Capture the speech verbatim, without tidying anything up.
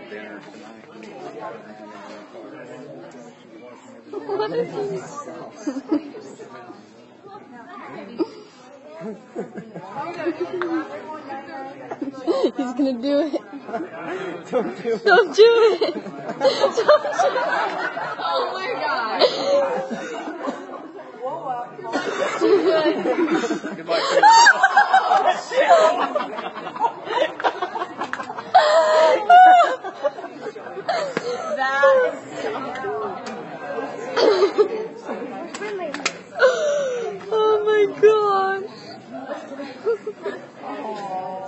dinner tonight. What is this? He's gonna do it. Don't do it. Don't do it. Don't do it. Oh my god. Too good. Good luck. That Oh my gosh.